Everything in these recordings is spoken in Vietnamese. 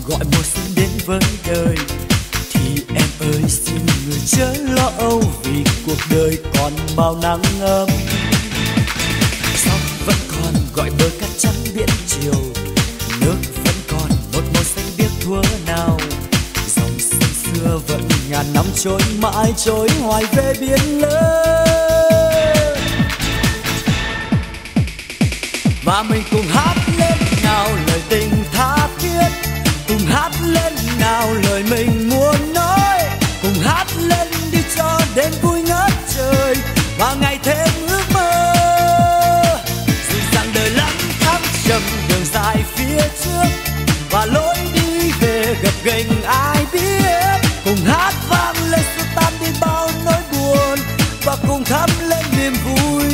gọi mùa xuân đến với đời, thì em ơi xin người chớ lo âu, vì cuộc đời còn bao nắng ấm. Sóng vẫn còn gọi bờ cát trắng biển chiều, nước vẫn còn một màu xanh biếc thuở nào. Dòng sông xưa vẫn ngàn năm trôi mãi trôi hoài về biển lớn. Và mình cùng hát lên nào lời tình tha thiết, cùng hát lên nào lời mình muốn nói, cùng hát lên đi cho đến vui ngất trời và ngày thêm ước mơ. Dù rằng đời lắm thăng trầm, đường dài phía trước và lối đi về gập ghềnh ai biết, cùng hát vang lên xua tan đi bao nỗi buồn và cùng thắp lên niềm vui.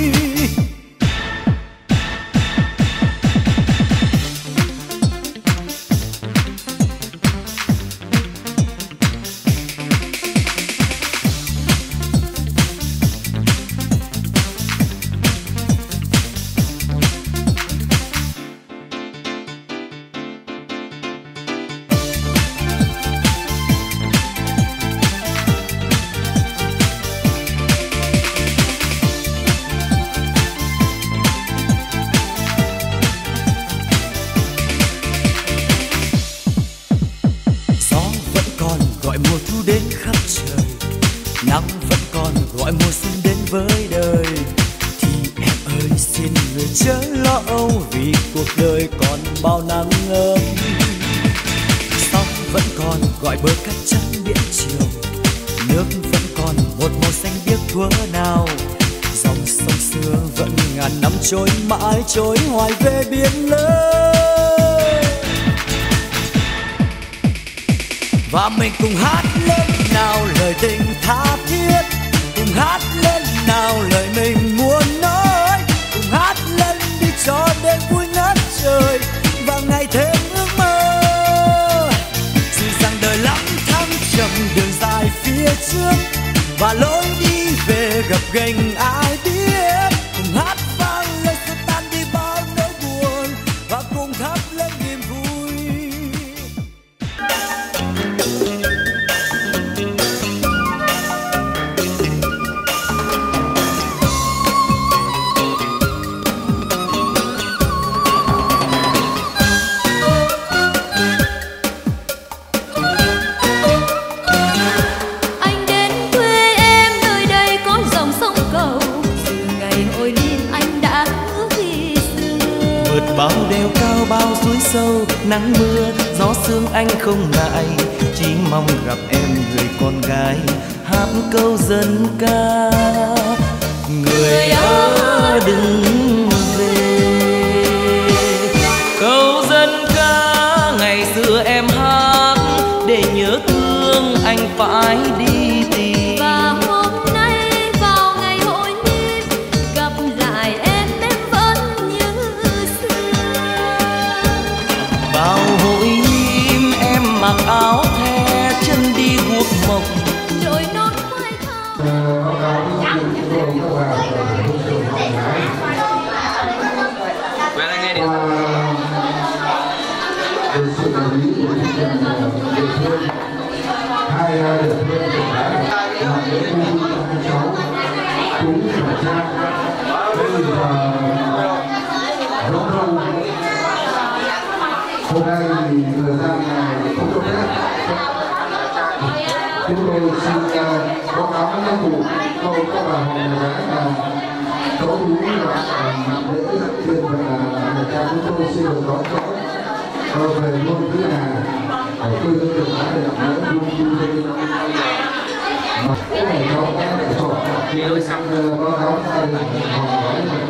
Gọi mùa thu đến khắp trời, nắng vẫn còn gọi mùa xuân đến với đời, thì em ơi xin người chớ lo âu, vì cuộc đời còn bao nắng ấm. Sóng vẫn còn gọi bờ cát trắng biển chiều, nước vẫn còn một màu xanh biếc thuở nào. Dòng sông xưa vẫn ngàn năm trôi mãi trôi hoài về biển lớn. Và mình cùng hát lên nào lời tình tha thiết, cùng hát lên nào lời mình muốn nói, cùng hát lên đi cho đến vui ngất trời và ngày thêm ước mơ. Dù rằng đời lắm thăng trầm, đường dài phía trước và lối đi về gập ghềnh ai biết, cùng hát vang lên xua tan đi bao nỗi buồn và cùng thắp lên niềm vui. Bao đèo cao bao suối sâu, nắng mưa gió sương anh không ngại, chỉ mong gặp em người con gái hát câu dân ca. Người ơi đừng về, câu dân ca ngày xưa em hát để nhớ thương anh phải đi tìm. Và hôm nay vào ngày hội niên gặp lại em vẫn như xưa. Vào hội niên em mặc áo the, chân đi guốc mộc đôi nốt quay thao. Bạn đang nghe điện. Sự đồng ý của chính quyền địa phương, hai địa phương của đảng là để vui cho cháu cũng phải cha. Bây giờ giao thông hôm nay thì thời gian này không cho phép. Chúng tôi xin báo cáo với các cụ câu các bà hồng gái là cháu đúng là lễ dặn tiền và người cha chúng tôi xin được đón cháu về luôn thứ nhà ở quê hương Việt Nam để làm lễ luôn vui tươi. Mà cái này cháu có để sổ thì tôi sang báo cáo thay là hồng gái này.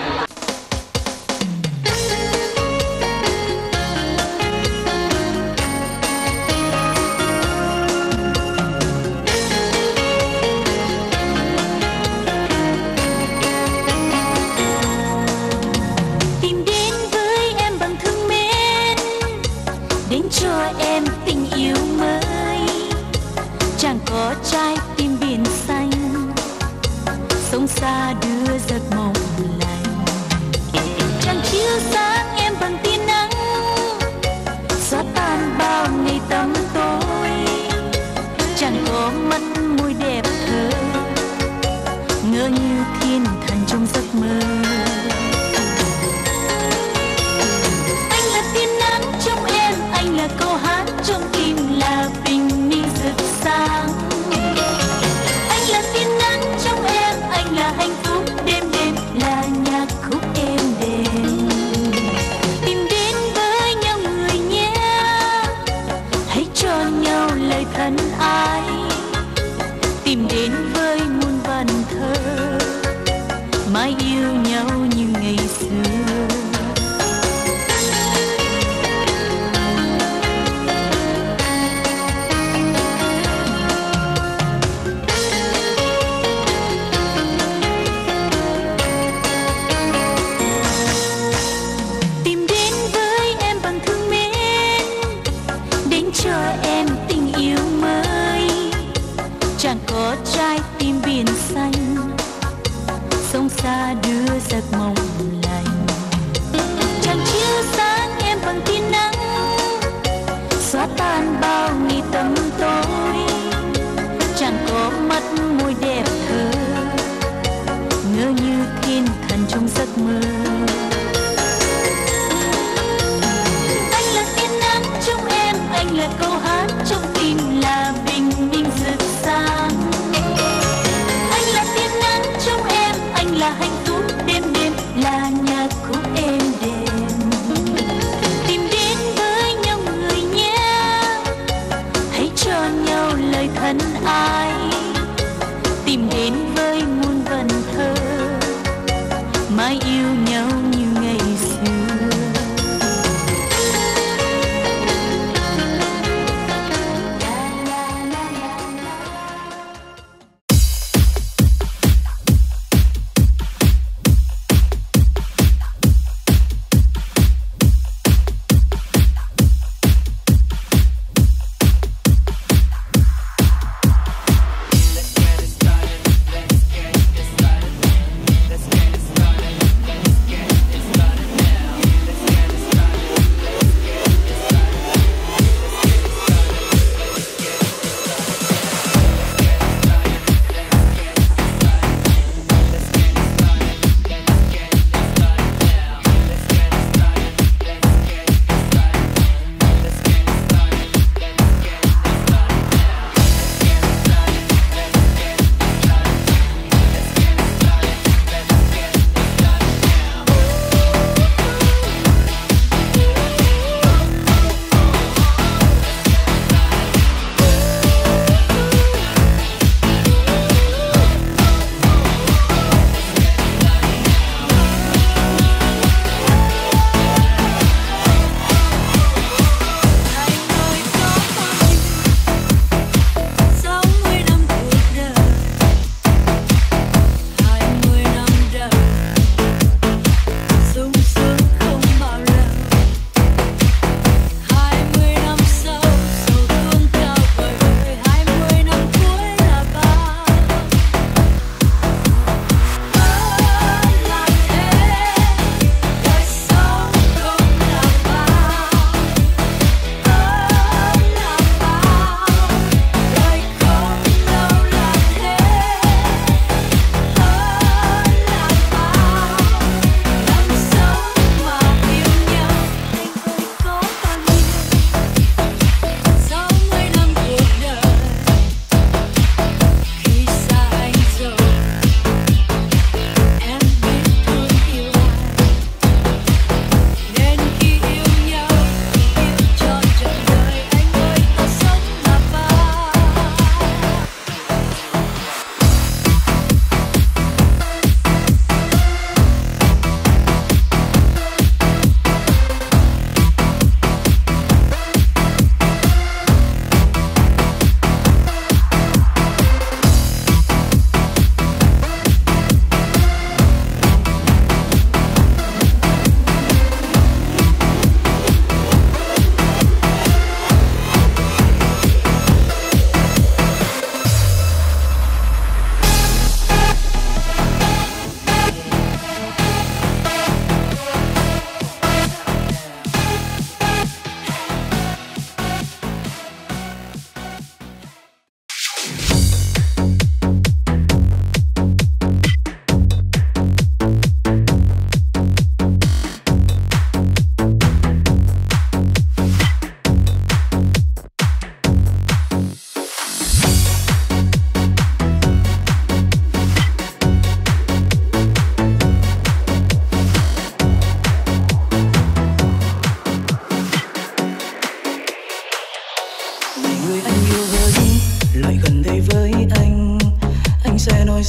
Cho em tình yêu mới, chẳng có trái tim biển xanh, sông xa đưa giấc mộng lành. Chẳng chiếu sáng em bằng tia nắng, xóa tan câu hát trong tim là bình minh rực sáng. Anh là tia nắng trong em, anh là hạnh phúc đêm đêm, là nhạc khúc êm đềm. Tìm đến với nhau người nhé, hãy cho nhau lời thân ái. Tìm đến với muôn vần thơ, mãi yêu nhau như ngày xưa.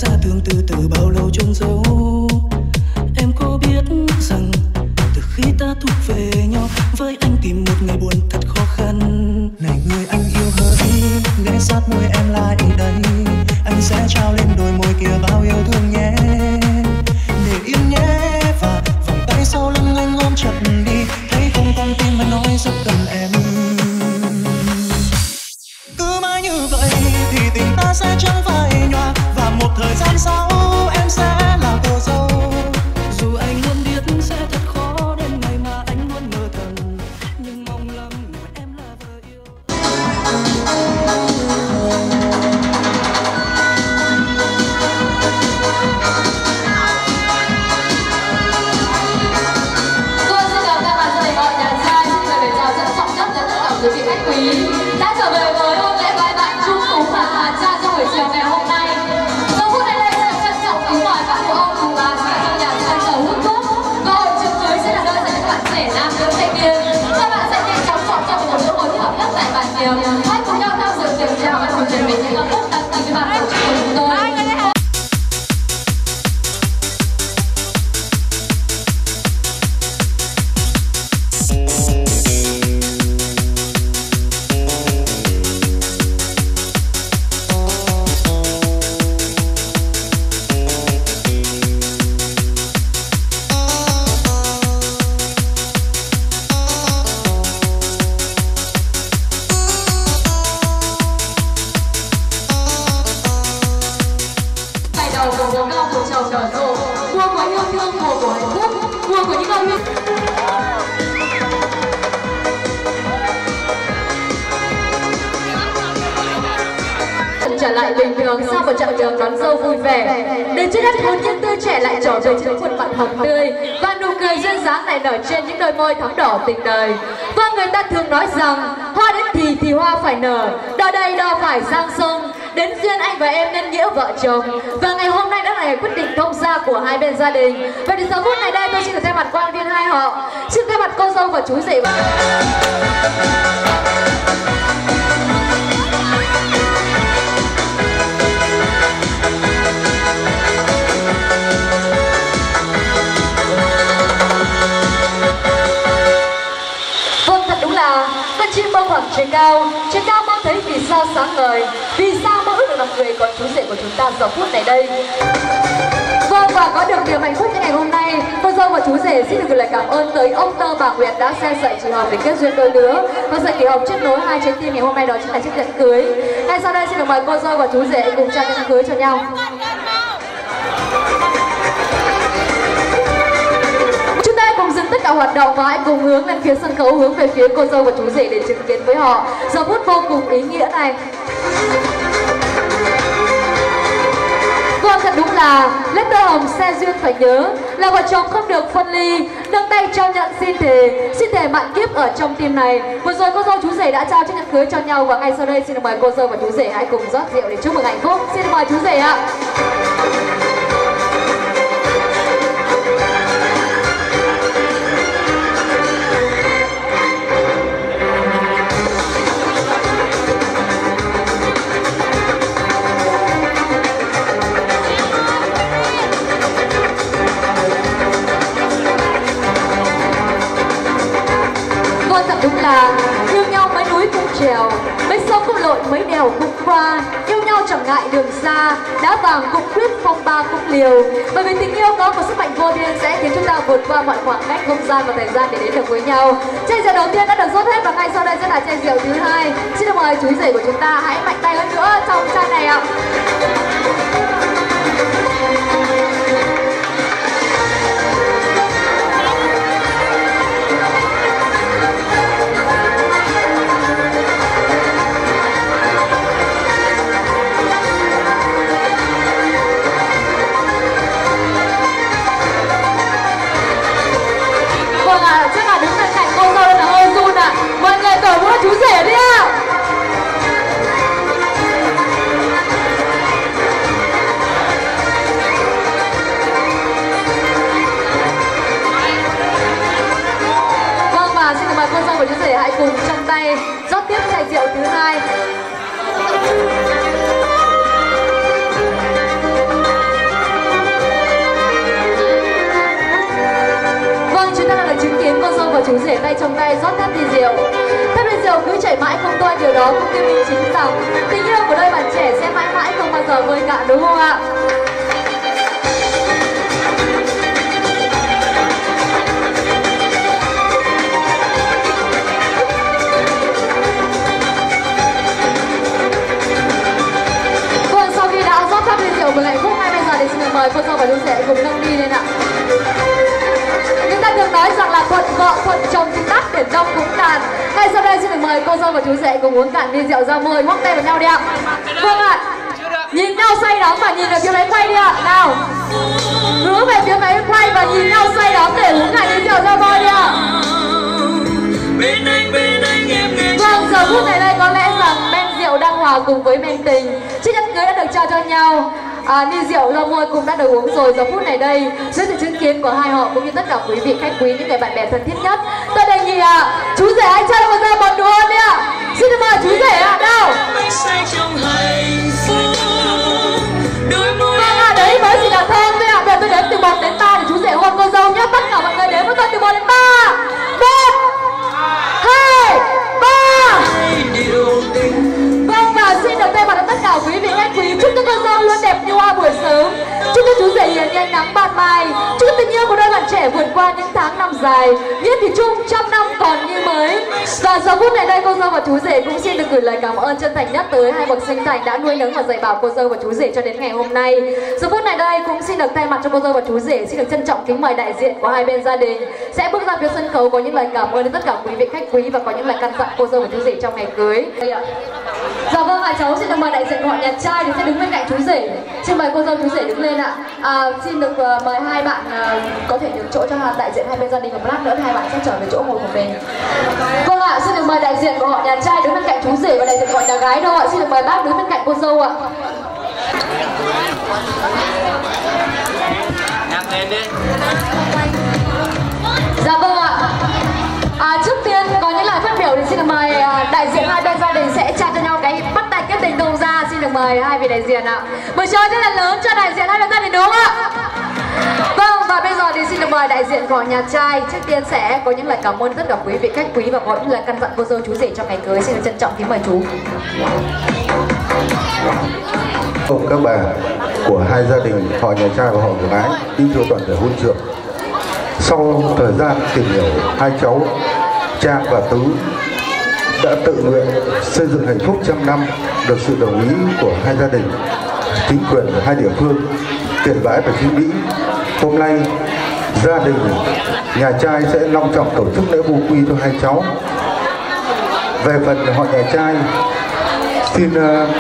xa thương từ từ bao lâu chôn giấu. Em có biết rằng từ khi ta thuộc về nhau, với anh tìm một ngày buồn thật khó khăn. Này người anh yêu hỡi, ghé sát môi em lại đây, anh sẽ trao lên đôi môi kia bao yêu thương nhé. Để yên nhé và vòng tay sau lưng anh ôm chặt đi, thấy không con tim mà nói rất cần em. Cứ mãi như vậy thì tình ta sẽ chẳng phai nhòa, và một thời gian sau em sẽ là cô dâu. Dù anh luôn biết sẽ thật khó đến ngày mà anh luôn mơ thầm, nhưng mong lắm em là vợ yêu. Tôi xin chào các bạn thầy gọi nhà trai, xin lời chào trân trọng nhất đến tất cả quý vị khách quý đã trở về với hôn lễ vai bạn Trung Tú và Hà Cha trong buổi chiều ngày hôm nay. Giờ phút này đây sẽ trân trọng kính mời các cụ ông cùng bà chị trong nhà trai chờ hút thuốc, và hội trường dưới sẽ là nơi dành cho bạn trẻ nam nữ thanh niên. Các bạn sẽ nhanh chóng chọn cho một chỗ ngồi thích hợp nhất tại bàn tiệc. Hãy cùng nhau tham dự tiệc chào và cùng chuẩn bị những âm thức đặc biệt với ban tổ chức của chúng tôi. Trở lại bình thường sau một chặng đường đón dâu vui vẻ, đến trước hết hôn nhân tươi trẻ lại trở về trên khuôn mặt hồng tươi và nụ cười duyên dáng nảy nở trên những đôi môi thắm đỏ tình đời. Và người ta thường nói rằng hoa đến thì hoa phải nở, đò đây đò phải sang sông, đến duyên anh và em nên nghĩa vợ chồng. Và ngày hôm nay đã là ngày quyết định thông gia của hai bên gia đình. Vậy thì giờ phút này đây tôi xin được thay mặt quan viên hai họ, xin thay mặt cô dâu và chú rể. Chim bao khoảng trời cao mong thấy vì sao sáng ngời, vì sao mơ ước được làm người con chú rể của chúng ta giờ phút này đây. Vâng, và có được niềm hạnh phúc như ngày hôm nay, cô dâu và chú rể xin được gửi lời cảm ơn tới ông Tơ bà Nguyệt đã xe sợi chỉ hòm để kết duyên đôi lứa và sợi kỳ hồng kết nối hai trái tim ngày hôm nay, đó chính là chiếc nhẫn cưới. Ngay sau đây xin được mời cô dâu và chú rể cùng trao nhẫn cưới cho nhau. Cùng dừng tất cả hoạt động và hãy cùng hướng lên phía sân khấu, hướng về phía cô dâu và chú rể để chứng kiến với họ giờ phút vô cùng ý nghĩa này. Vâng, thật đúng là lễ tơ hồng xe duyên phải nhớ, là vợ chồng không được phân ly, nâng tay trao nhận xin thề mạn kiếp ở trong tim này. Vừa rồi cô dâu chú rể đã trao chiếc nhẫn cưới cho nhau và ngay sau đây xin được mời cô dâu và chú rể hãy cùng rót rượu để chúc mừng hạnh phúc. Xin được mời chú rể ạ. Đúng là yêu nhau mấy núi cũng trèo, mấy sông cũng lội, mấy đèo cũng qua. Yêu nhau chẳng ngại đường xa, đá vàng cũng quyết, phong ba cũng liều. Bởi vì tình yêu có một sức mạnh vô biên sẽ khiến chúng ta vượt qua mọi khoảng cách, không gian và thời gian để đến được với nhau. Chai rượu đầu tiên đã được rót hết và ngay sau đây sẽ là chai rượu thứ hai. Xin được mời chú rể của chúng ta hãy mạnh tay hơn nữa trong chai này ạ. Chắc là đứng bên cạnh cô dâu là hơi run ạ. Mọi người cởi mũ chú rể đi ạ. Vâng, và xin mời cô dâu và chú rể hãy cùng trong tay rót tiếp chai rượu thứ hai. và chú rể tay trong tay rót tháp ly rượu. Tháp ly rượu cứ chảy mãi không thôi, điều đó cũng thuyết minh chính rằng tình yêu của đôi bạn trẻ sẽ mãi mãi không bao giờ vơi cạn, đúng không ạ? Một hạnh phúc ngay bây giờ thì xin được mời cô dâu và chú rể cùng nâng ly lên ạ. Người ta thường nói rằng là thuận vợ thuận chồng thì tắt để đông cũng tàn. Ngay sau đây xin được mời cô dâu và chú rể cùng uống cạn ly rượu ra môi, ngoắc tay vào nhau đi ạ. Vâng ạ. Nhìn nhau say đắm và nhìn về phía máy quay đi ạ. Nào, hướng về phía máy quay và nhìn nhau say đắm để uống cạn ly rượu ra môi đi ạ. Vâng, giờ phút này đây có lẽ rằng men rượu đang hòa cùng với men tình. Chiếc nhẫn cưới đã được trao cho nhau. Ly rượu ra môi cũng đã được uống rồi. Giờ phút này đây dưới sự chứng kiến của hai họ cũng như tất cả quý vị khách quý, những người bạn bè thân thiết nhất, tôi đề nghị chú rể anh trai một ra một đùa đi ạ. Xin được mời chú rể ạ. Đâu vâng ạ, đấy mới chỉ là thơm thôi ạ. Bây giờ tôi đếm từ 1 đến 3 để chú rể hôn cô dâu nhé. Tất cả mọi người đếm với tôi từ 1 đến 3. 1 2 3. Vâng, và xin được thay mặt tất cả quý vị khách quý chúc cho cô dâu luôn đẹp như hoa buổi sớm, chúc cho chú rể hiền như ánh nắng ban mai, chúc cho tình yêu của đôi bạn trẻ vượt qua những tháng năm dài, nghĩa thì chung trăm năm còn như mới. Và giờ phút này đây cô dâu và chú rể cũng xin được gửi lời cảm ơn chân thành nhất tới hai bậc sinh thành đã nuôi nấng và dạy bảo cô dâu và chú rể cho đến ngày hôm nay. Giờ phút này đây cũng xin được thay mặt cho cô dâu và chú rể xin được trân trọng kính mời đại diện của hai bên gia đình sẽ bước ra phía sân khấu có những lời cảm ơn đến tất cả quý vị khách quý và có những lời căn dặn cô dâu và chú rể trong ngày cưới. Dạ vâng ạ, cháu xin được mời đại diện họ nhà trai thì sẽ đứng bên cạnh chú rể. Xin mời cô dâu chú rể đứng lên ạ. Xin được mời hai bạn có thể nhường chỗ cho đại diện hai bên gia đình, một lát nữa thì hai bạn sẽ trở về chỗ ngồi của mình. Vâng ạ, xin được mời đại diện của họ nhà trai đứng bên cạnh chú rể và đại diện của họ nhà gái đâu ạ. Xin được mời bác đứng bên cạnh cô dâu ạ. Nhắc lên đi. Dạ vâng ạ. Trước tiên có những lời phát biểu thì xin được mời đại diện hai bên gia đình sẽ trao cho nhau cái bắt tay kết tình thông gia. Xin được mời hai vị đại diện ạ. Một tràng rất là lớn cho đại diện hai bên gia đình đúng không ạ? Vâng, và bây giờ thì xin được mời đại diện của nhà trai trước tiên sẽ có những lời cảm ơn tất cả quý vị khách quý và có những lời căn dặn cô dâu chú rể trong ngày cưới. Xin được trân trọng kính mời chú. Các bà của hai gia đình họ nhà trai và họ nhà gái kính thưa toàn thể hôn trường. Sau thời gian tìm hiểu, hai cháu Trang và Tứ đã tự nguyện xây dựng hạnh phúc trăm năm, được sự đồng ý của hai gia đình, chính quyền của hai địa phương, Tiền Bái và Chí Mỹ. Hôm nay gia đình nhà trai sẽ long trọng tổ chức lễ vu quy cho hai cháu. Về phần họ nhà trai, xin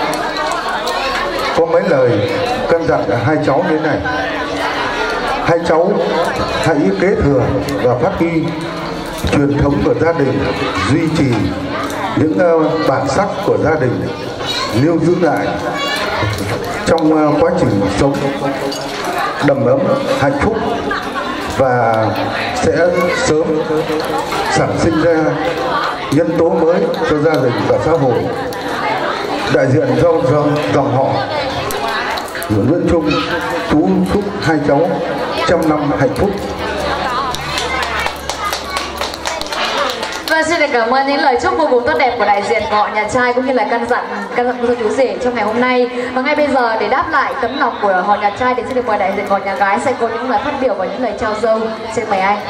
có mấy lời căn dặn hai cháu như thế này. Hai cháu hãy kế thừa và phát huy truyền thống của gia đình, duy trì những bản sắc của gia đình, lưu giữ lại trong quá trình sống đầm ấm, hạnh phúc và sẽ sớm sản sinh ra nhân tố mới cho gia đình và xã hội. Đại diện dòng họ Nguyễn Trung chúc hai cháu trăm năm hạnh phúc. Và xin được cảm ơn những lời chúc vô cùng tốt đẹp của đại diện của họ nhà trai cũng như là căn dặn cô dâu chú rể trong ngày hôm nay. Và ngay bây giờ để đáp lại tấm lòng của họ nhà trai thì xin được mời đại diện của họ nhà gái sẽ có những lời phát biểu và những lời trao dâu. Xin mời anh.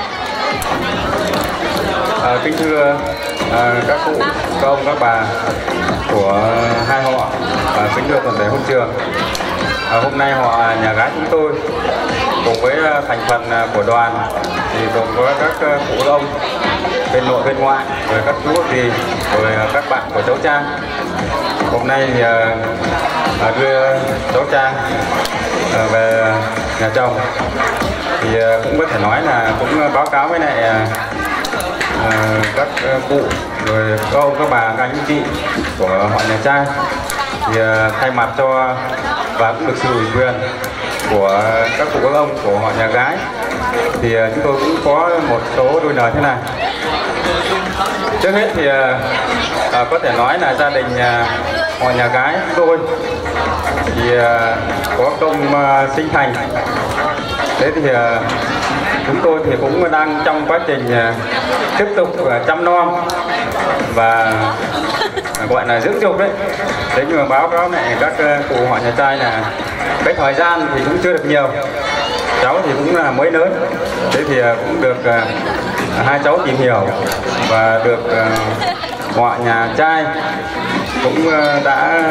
Kính thưa các cụ, các ông, các bà của hai họ, kính thưa toàn thể hôn trường. Hôm nay họ nhà gái chúng tôi cùng với thành phần của đoàn thì gồm có các cụ ông bên nội bên ngoại, rồi các chú thì rồi các bạn của cháu Trang. Hôm nay thì đưa cháu Trang về nhà chồng thì cũng có thể nói là cũng báo cáo với lại các cụ rồi các ông, các bà, các anh chị của họ nhà trai thì thay mặt cho và cũng được sự ủy quyền của các cụ các ông của họ nhà gái thì chúng tôi cũng có một số đôi lời thế này. Trước hết thì có thể nói là gia đình họ nhà gái chúng tôi thì có công sinh thành. Thế thì chúng tôi thì cũng đang trong quá trình tiếp tục chăm nom và gọi là dưỡng dục đấy. Thế nhưng mà báo cáo này các cụ họ nhà trai là cái thời gian thì cũng chưa được nhiều, cháu thì cũng là mới lớn, thế thì cũng được hai cháu tìm hiểu và được họ nhà trai cũng đã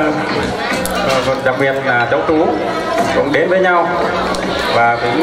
đặc biệt là cháu Tú cũng đến với nhau và cũng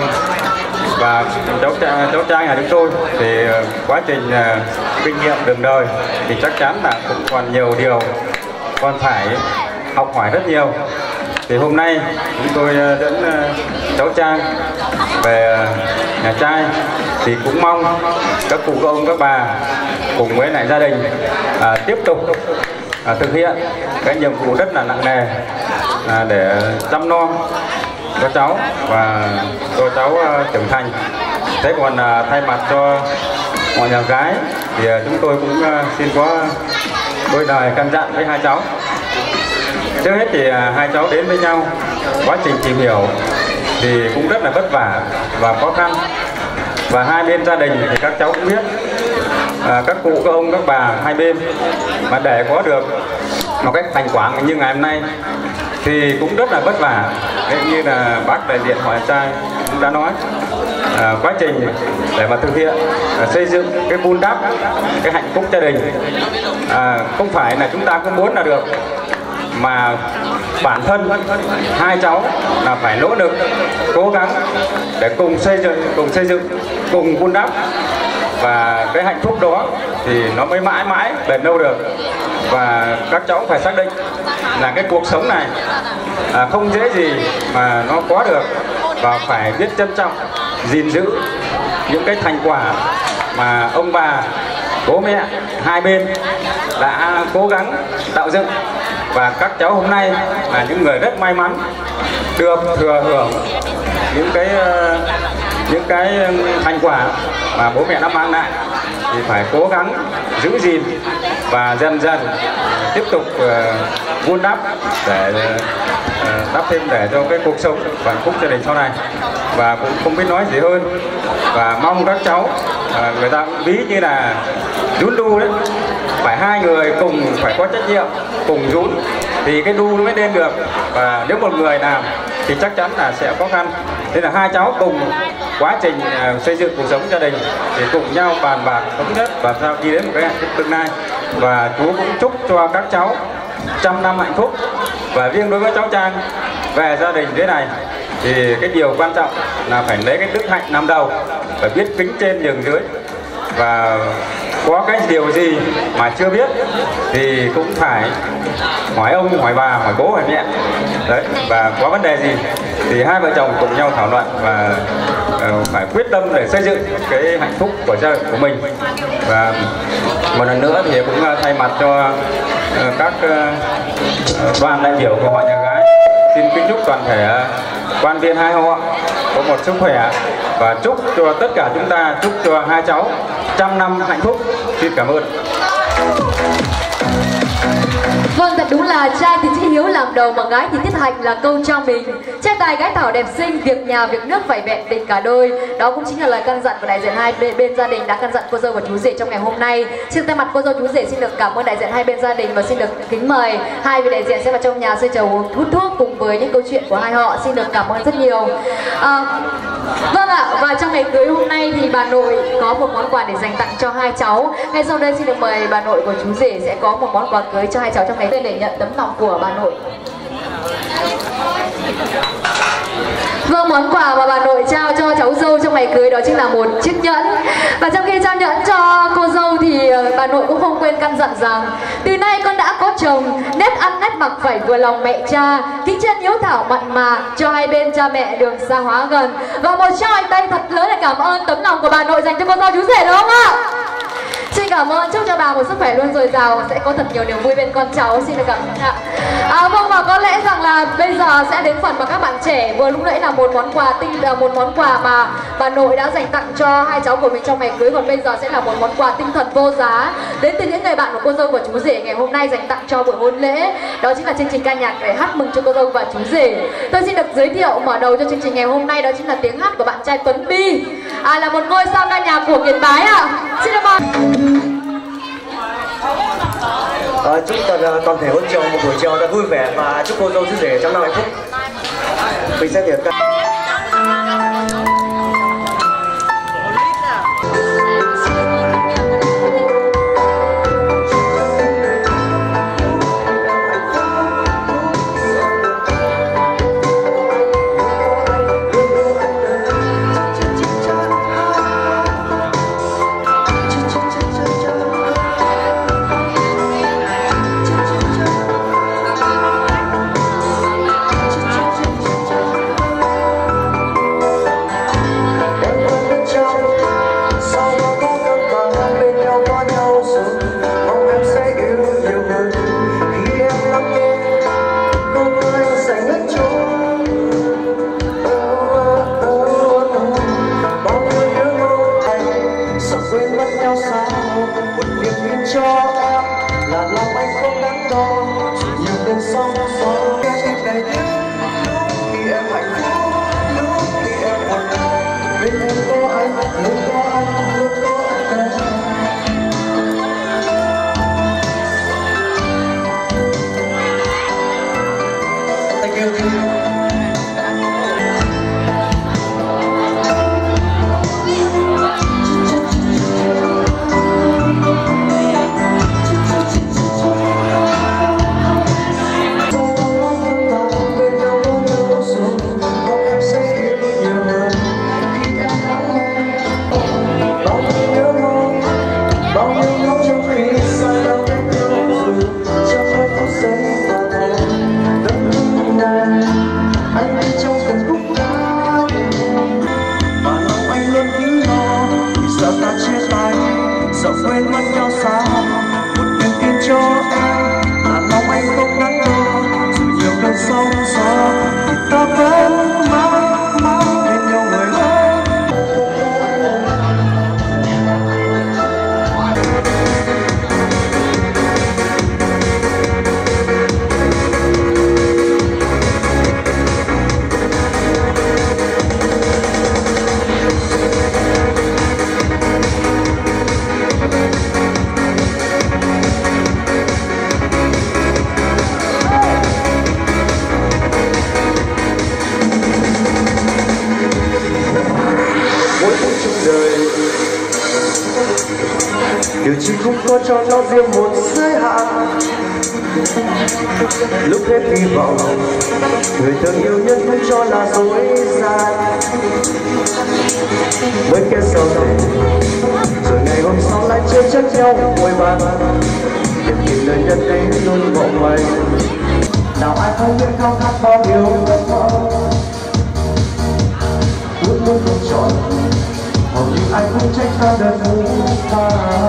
và cháu trai nhà chúng tôi thì quá trình kinh nghiệm đường đời thì chắc chắn là cũng còn nhiều điều còn phải học hỏi rất nhiều. Thì hôm nay chúng tôi dẫn cháu Trang về nhà trai thì cũng mong các cụ các ông các bà cùng với lại gia đình tiếp tục thực hiện cái nhiệm vụ rất là nặng nề để chăm nom cho cháu và cho cháu trưởng thành. Thế còn thay mặt cho mọi nhà gái thì chúng tôi cũng xin có đôi lời căn dặn với hai cháu. Trước hết thì hai cháu đến với nhau, quá trình tìm hiểu thì cũng rất là vất vả và khó khăn, và hai bên gia đình thì các cháu cũng biết, các cụ các ông các bà hai bên mà để có được một cách thành quả như ngày hôm nay thì cũng rất là vất vả. Thế như là bác đại diện họ nhà trai cũng đã nói, quá trình để mà thực hiện xây dựng cái vun đắp cái hạnh phúc gia đình không phải là chúng ta cứ muốn là được, mà bản thân hai cháu là phải nỗ lực cố gắng để cùng xây dựng cùng vun đắp, và cái hạnh phúc đó thì nó mới mãi mãi bền lâu được. Và các cháu phải xác định là cái cuộc sống này không dễ gì mà nó có được, và phải biết trân trọng gìn giữ những cái thành quả mà ông bà bố mẹ hai bên đã cố gắng tạo dựng. Và các cháu hôm nay là những người rất may mắn được thừa hưởng những cái thành quả mà bố mẹ đã mang lại, thì phải cố gắng giữ gìn và dần dần tiếp tục vun đắp để đắp thêm để cho cái cuộc sống và hạnh phúc gia đình sau này. Và cũng không biết nói gì hơn, và mong các cháu người ta cũng ví như là rún đu đấy, phải hai người cùng phải có trách nhiệm cùng rún thì cái đu nó mới lên được, và nếu một người làm thì chắc chắn là sẽ khó khăn. Thế là hai cháu cùng quá trình xây dựng cuộc sống gia đình thì cùng nhau bàn bạc thống nhất và sao đi đến một cái hạnh phúc tương lai. Và chú cũng chúc cho các cháu 100 năm hạnh phúc. Và riêng đối với cháu Trang về gia đình thế này thì cái điều quan trọng là phải lấy cái đức hạnh nằm đầu, phải biết kính trên nhường dưới, và có cái điều gì mà chưa biết thì cũng phải hỏi ông, hỏi bà, hỏi bố, hỏi mẹ đấy. Và có vấn đề gì thì hai vợ chồng cùng nhau thảo luận và phải quyết tâm để xây dựng cái hạnh phúc của gia đình của mình. Và một lần nữa thì cũng thay mặt cho các đoàn đại biểu của họ nhà gái xin kính chúc toàn thể quan viên hai họ có một sức khỏe, và chúc cho tất cả chúng ta, chúc cho hai cháu 100 năm hạnh phúc. Xin cảm ơn. Vâng, thật đúng là trai thì chỉ hiếu làm đầu, mà gái thì tiết hạnh là câu cho mình. Trai tài gái thảo đẹp xinh, việc nhà việc nước phải vẹn tình cả đôi. Đó cũng chính là lời căn dặn của đại diện hai bên gia đình đã căn dặn cô dâu và chú rể trong ngày hôm nay. Xin thay mặt cô dâu chú rể xin được cảm ơn đại diện hai bên gia đình, và xin được kính mời hai vị đại diện sẽ vào trong nhà xây chầu hút thuốc cùng với những câu chuyện của hai họ. Xin được cảm ơn rất nhiều. Vâng ạ, và trong ngày cưới hôm nay thì bà nội có một món quà để dành tặng cho hai cháu. Ngay sau đây xin được mời bà nội của chú rể sẽ có một món quà cưới cho hai cháu trong ngày để nhận tấm lòng của bà nội. Vâng, món quà mà bà nội trao cho cháu dâu trong ngày cưới đó chính là một chiếc nhẫn. Và trong khi trao nhẫn cho cô dâu thì bà nội cũng không quên căn dặn rằng từ nay con đã có chồng, nét ăn nét mặc phải vừa lòng mẹ cha, kính chân hiếu thảo mặn mà, cho hai bên cha mẹ đường xa hóa gần. Và một trao anh tay thật lớn để cảm ơn tấm lòng của bà nội dành cho cô dâu chú rể, đúng không ạ? Xin cảm ơn, chúc cho bà một sức khỏe luôn dồi dào, sẽ có thật nhiều niềm vui bên con cháu. Xin được cảm ơn ạ. Vâng, và có lẽ rằng là bây giờ sẽ đến phần mà các bạn trẻ vừa lúc nãy là một món quà mà bà nội đã dành tặng cho hai cháu của mình trong ngày cưới, còn bây giờ sẽ là một món quà tinh thần vô giá đến từ những người bạn của cô dâu và chú rể ngày hôm nay dành tặng cho buổi hôn lễ. Đó chính là chương trình ca nhạc để hát mừng cho cô dâu và chú rể. Tôi xin được giới thiệu mở đầu cho chương trình ngày hôm nay, đó chính là tiếng hát của bạn trai Tuấn Bi, là một ngôi sao ca nhạc của Kiệt Bái ạ. Xin được mời. Chúc toàn thể hôn trường một buổi chiều thật vui vẻ và chúc cô dâu chú rể trong năm hạnh phúc. Mình sẽ điểm ca. điều chỉ không có cho nó riêng một giới hạn. Lúc hết hy vọng, người thương yêu nhất không cho là dối gian. Mới kết sầu rồi ngày hôm sau lại chơi chất nhau ngồi bàn. Điểm tìm lời nhân ấy luôn vọng mây. Nào ai không biết khao khát bao nhiêu ước mơ, ước muốn không chọn. Hầu như ai cũng trách ta đời phù ta.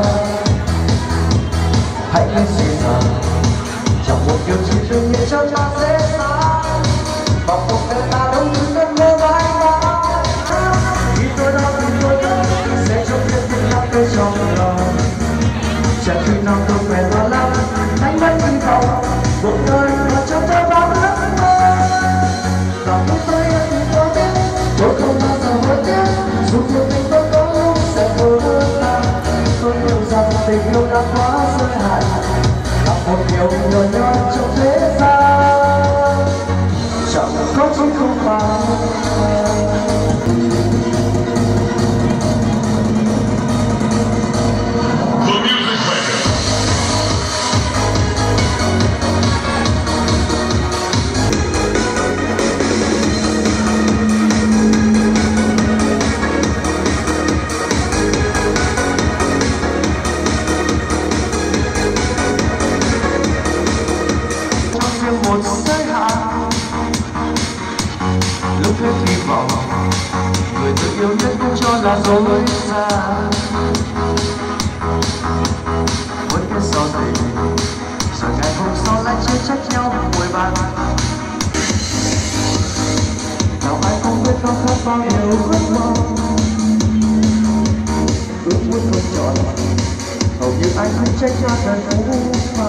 Hãy nên suy rằng chẳng một điều gì đương nhiên cho ta dễ dàng. Vòng cuộc đời ta đâu như cơn mơ bay qua. Khi tôi đau thì tôi đau sẽ trong biết tình khắc cây trong lòng. Chẳng khi nào tôi phải lo lắng đánh mất hy vọng. Cuộc đời mà cho tôi bao ước mơ. Và lúc tôi yêu thì tôi biết tôi không bao giờ hối tiếc. Dù cuộc tình tôi có lúc sẽ vỡ tan. Tôi hiểu rằng tình yêu đã quá giới hạn. Là một điều nhỏ nhoi trong thế gian. Chẳng có chứ không phải. Một giới hạn lúc hết hy vọng, người tôi yêu nhất cũng cho là dối gian. sách nhau ngồi bàn. Nào ai không biết khao khát bao nhiêu ước mơ, ước muốn thôi trọn hầu như anh hay trách ra đời phú mà.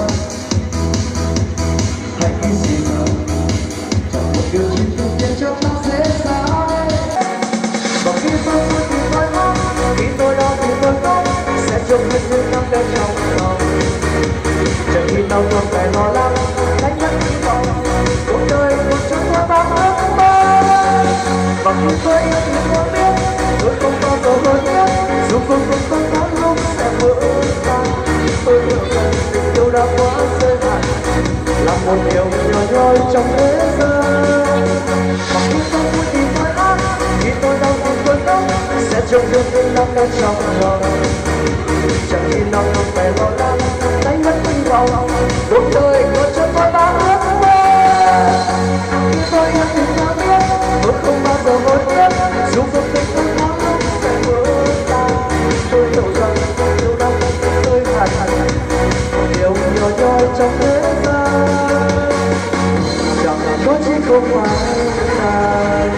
Hãy nghĩ gì mà chẳng một điều chi tiết khiến cho ta dễ dãi. Và khi tôi vui thì tôi khóc, khi tôi đau thì tôi khóc, sẽ chung hết những năm đêm trong lòng. Chẳng khi nào tôi phải lo lắng, đánh mất hy vọng, cuộc đời một chút qua bao ước mơ. Và khi tôi yêu thì tôi biết, tôi không bao giờ hối tiếc, dù cuộc sống có lúc sẽ vỡ tan. Tôi hiểu rằng tình yêu đã quá giới hạn, là một điều nhỏ nhoi trong thế gian. Và khi tôi vui thì tôi hát, khi tôi đau thì tôi khóc, sẽ trông được những năm đêm trong lòng. Chẳng khi nào tôi phải lo lắng, đánh mất hy vọng, cuộc đời của cho tôi bao ước mơ. Khi tôi yêu thì tôi biết, tôi không bao giờ hối tiếc, dù cuộc tình tôi có lúc sẽ vỡ tan. Tôi hiểu rằng tình yêu đã có giới hạn, một điều nhỏ nhoi trong thế gian, chẳng có chỉ không phải là.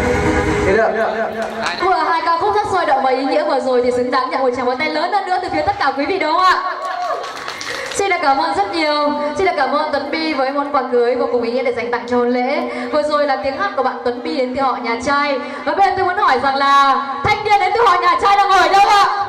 Vừa hai ca khúc rất sôi động và ý nghĩa vừa rồi thì xứng đáng nhận một tràng pháo tay lớn hơn nữa từ phía tất cả quý vị đúng không ạ? Xin được cảm ơn rất nhiều. Xin được cảm ơn Tuấn Bi với món quà cưới vô cùng ý nghĩa để dành tặng cho hôn lễ. Vừa rồi là tiếng hát của bạn Tuấn Bi đến từ họ nhà trai. Và bây giờ tôi muốn hỏi rằng là thanh niên đến từ họ nhà trai đang ngồi đâu ạ?